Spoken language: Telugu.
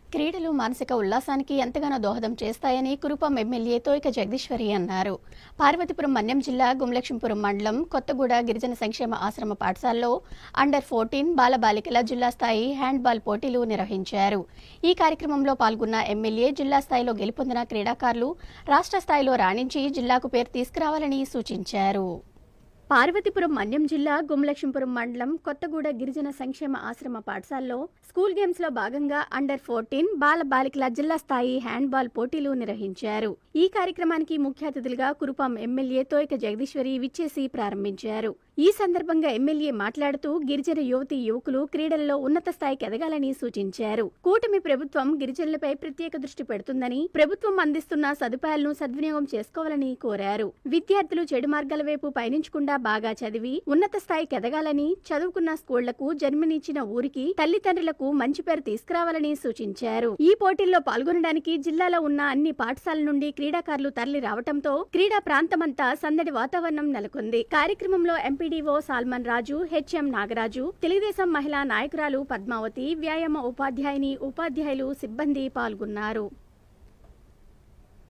క్రీడలు మానసిక ఉల్లాసానికి ఎంతగానో దోహదం చేస్తాయని కురుపాం ఎమ్మెల్యే తోయిక జగదీశ్వరి అన్నారు. పార్వతీపురం మన్యం జిల్లా గుమ్లక్ష్మీపురం మండలం కొత్తగూడ గిరిజన సంక్షేమ ఆశ్రమ పాఠశాలలో అండర్-14 బాలబాలికల జిల్లా స్థాయి హ్యాండ్బాల్ పోటీలు నిర్వహించారు. ఈ కార్యక్రమంలో పాల్గొన్న ఎమ్మెల్యే జిల్లా స్థాయిలో గెలుపొందిన క్రీడాకారులు రాష్ట్ర స్థాయిలో రాణించి జిల్లాకు పేరు తీసుకురావాలని సూచించారు. పార్వతీపురం మన్యం జిల్లా గుమ్లక్ష్మీపురం మండలం కొత్తగూడ గిరిజన సంక్షేమ ఆశ్రమ పాఠశాలలో స్కూల్ గేమ్స్ లో భాగంగా అండర్-14 బాలబాలికల జిల్లా స్థాయి హ్యాండ్బాల్ పోటీలు నిర్వహించారు. ఈ కార్యక్రమానికి ముఖ్య అతిథులుగా కురుపాం ఎమ్మెల్యే తోయిక జగదీశ్వరి విచ్చేసి ప్రారంభించారు. ఈ సందర్భంగా ఎమ్మెల్యే మాట్లాడుతూ గిరిజన యువతీ యువకులు క్రీడల్లో ఉన్నత స్థాయికి ఎదగాలని సూచించారు. కూటమి ప్రభుత్వం గిరిజనులపై ప్రత్యేక దృష్టి పెడుతుందని, ప్రభుత్వం అందిస్తున్న సదుపాయాలను సద్వినియోగం చేసుకోవాలని కోరారు. విద్యార్థులు చెడు మార్గాల వైపు పయనించకుండా బాగా చదివి ఉన్నత స్థాయికి ఎదగాలని, చదువుకున్న స్కూళ్లకు జన్మనిచ్చిన ఊరికి తల్లిదండ్రులకు మంచి పేరు తీసుకురావాలని సూచించారు. ఈ పోటీల్లో పాల్గొనడానికి జిల్లాలో ఉన్న అన్ని పాఠశాలల నుండి క్రీడాకారులు తరలి రావడంతో క్రీడా ప్రాంతమంతా సందడి వాతావరణం నెలకొంది. కార్యక్రమంలో ఎంపీడీఓ సాల్మన్ రాజు, హెచ్ఎం నాగరాజు, తెలుగుదేశం మహిళా నాయకురాలు పద్మావతి, వ్యాయామ ఉపాధ్యాయులు, సిబ్బంది పాల్గొన్నారు.